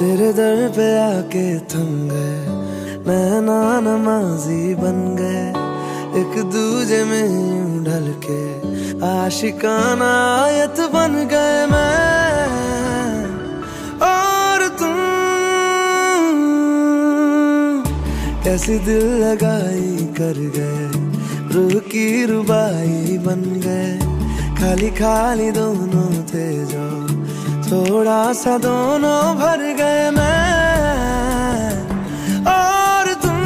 तेरे दर पे आके थम गए, नैना नमाजी बन गए, एक दूजे में यूं ढल के आशिकाना आयत बन गए मैं और तुम। कैसी दिल लगाई कर गए, रूह की रुबाई बन गए, खाली खाली दोनों थे जो थोड़ा सा दोनों भर गए मैं और तुम।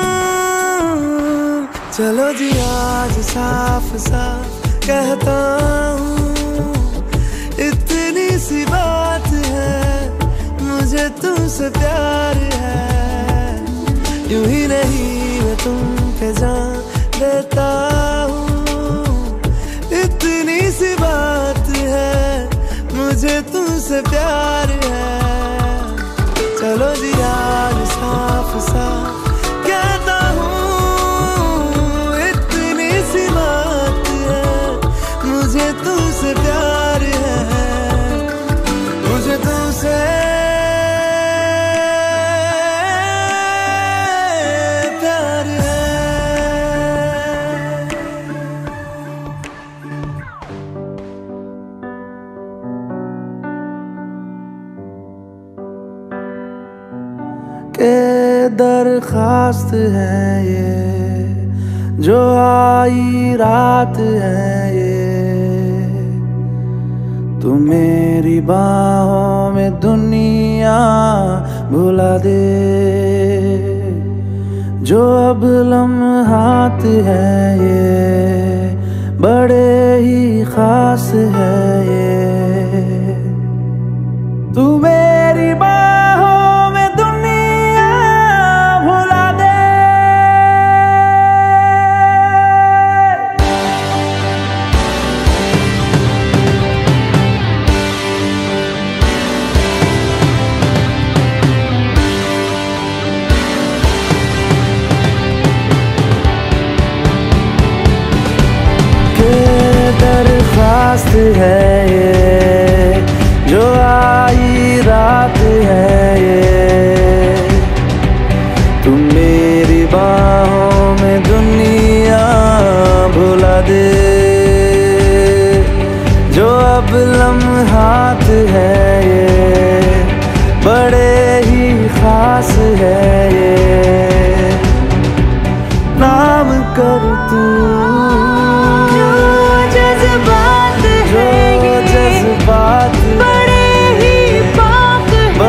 चलो जी आज साफ साफ कहता हूँ, इतनी सी बात है, मुझे तुमसे प्यार है। यूं ही नहीं मैं तुम पे जान देता हूँ, इतनी सी बात है, मुझे तुमसे प्यार है। चलो जी आज साफ साफ कहता हूँ, इतनी सी बात है, मुझे तुमसे प्यार है, मुझे तुमसे प्यार है। के दरखास्त है ये जो आई रात है ये, तू मेरी बाहों में दुनिया भुला दे। जो अब लम्हात है ये बड़े ही खास है ये, तू मेरी बाहों में दुनिया भुला दे। के दरखास्त है ये जो आई रात है ये, तू मेरी बाहों में दुनिया भुला दे। जो अब लम्हात है ये बड़े ही खास है ये, नाम कर तू जज्बात बड़े ही पाक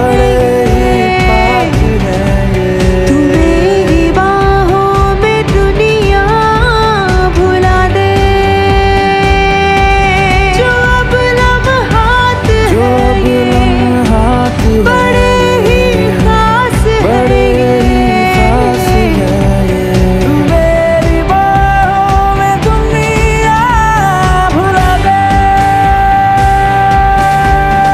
है ये, तू मेरी बाहों में दुनिया भुला दे। जो अब लम्हात है बड़े ही खास है ये, तू मेरी बाहों में दुनिया भुला दे।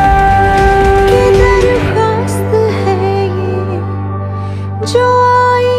की दरखास्त है ये जो आई